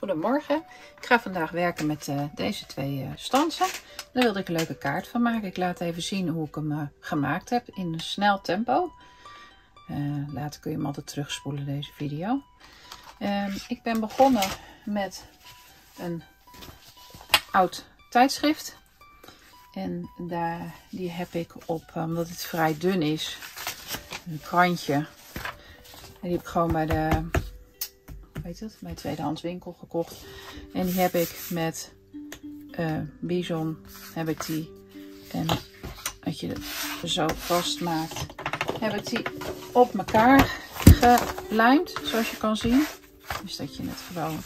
Goedemorgen. Ik ga vandaag werken met deze twee stansen. Daar wilde ik een leuke kaart van maken. Ik laat even zien hoe ik hem gemaakt heb in een snel tempo. Later kun je hem altijd terugspoelen, deze video. Ik ben begonnen met een oud tijdschrift. En die heb ik op, omdat het vrij dun is, een krantje. En die heb ik gewoon bij de, bij de tweedehands winkel gekocht. En die heb ik met Bison, heb ik die. En als je het zo vastmaakt, heb ik die op elkaar gelijmd, zoals je kan zien. Dus dat je het gewoon.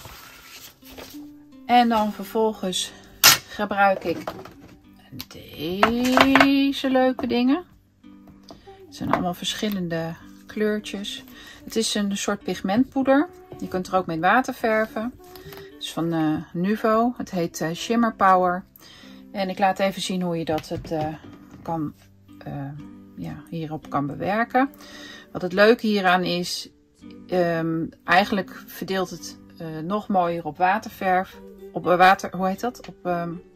En dan vervolgens gebruik ik deze leuke dingen. Het zijn allemaal verschillende kleurtjes. Het is een soort pigmentpoeder. Je kunt er ook mee water verven. Het is van Nuvo. Het heet Shimmer Power. En ik laat even zien hoe je dat hierop kan bewerken. Wat het leuke hieraan is, eigenlijk verdeelt het nog mooier op waterverf. Op hoe heet dat? Op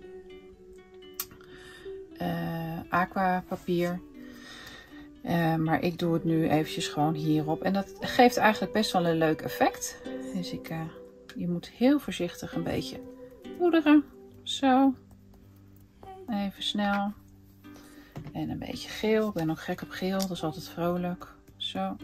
aquapapier. Maar ik doe het nu eventjes gewoon hierop. En dat geeft eigenlijk best wel een leuk effect. Dus je moet heel voorzichtig een beetje poederen. Zo. Even snel. En een beetje geel. Ik ben ook gek op geel. Dat is altijd vrolijk. Zo.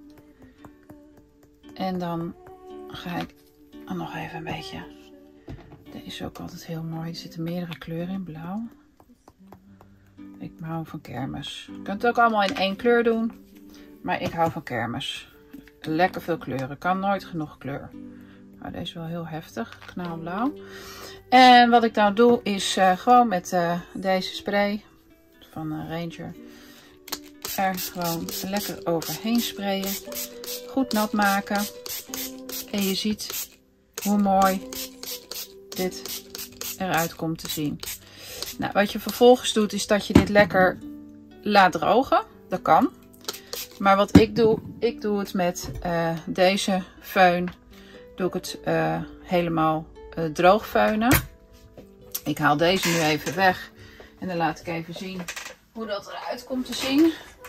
En dan ga ik nog even een beetje. Deze is ook altijd heel mooi. Er zitten meerdere kleuren in. Blauw. Ik hou van kermis. Je kunt het ook allemaal in één kleur doen. Maar ik hou van kermis. Lekker veel kleuren. Kan nooit genoeg kleur. Nou, deze is wel heel heftig. Knalblauw. En wat ik nou doe is gewoon met deze spray van Ranger. Er gewoon lekker overheen sprayen. Goed nat maken. En je ziet hoe mooi dit eruit komt te zien. Nou, wat je vervolgens doet is dat je dit lekker laat drogen. Dat kan. Maar wat ik doe het met deze föhn. Doe ik het helemaal droog föhnen. Ik haal deze nu even weg. En dan laat ik even zien hoe dat eruit komt te zien.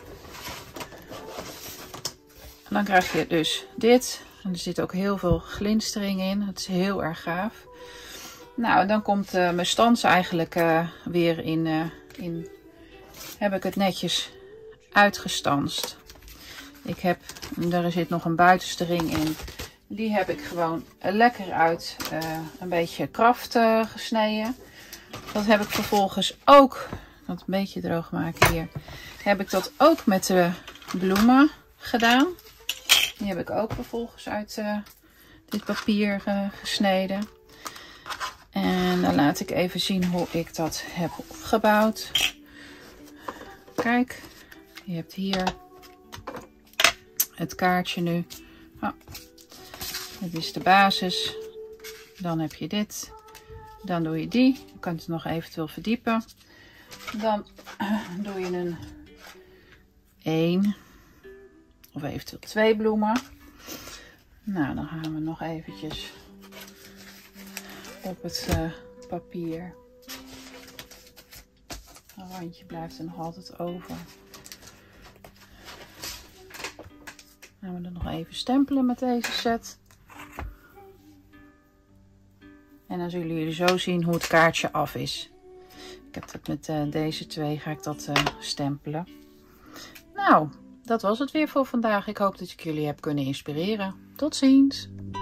En dan krijg je dus dit. En er zit ook heel veel glinstering in. Het is heel erg gaaf. Nou, dan komt mijn stans eigenlijk weer in. Heb ik het netjes uitgestanst. Er zit nog een buitenste ring in. Die heb ik gewoon lekker uit een beetje kraft gesneden. Dat heb ik vervolgens ook, dat een beetje droog maken hier. Heb ik dat ook met de bloemen gedaan. Die heb ik ook vervolgens uit dit papier gesneden. En dan laat ik even zien hoe ik dat heb opgebouwd. Kijk, je hebt hier het kaartje nu. Oh, dit is de basis. Dan heb je dit. Dan doe je die. Je kunt het nog eventueel verdiepen. Dan doe je een 1 of eventueel 2 bloemen. Nou, dan gaan we nog eventjes op het papier. Een randje blijft er nog altijd over. Dan gaan we er nog even stempelen met deze set. En dan zullen jullie zo zien hoe het kaartje af is. Ik heb dat met deze twee ga ik dat stempelen. Nou, dat was het weer voor vandaag. Ik hoop dat ik jullie heb kunnen inspireren. Tot ziens!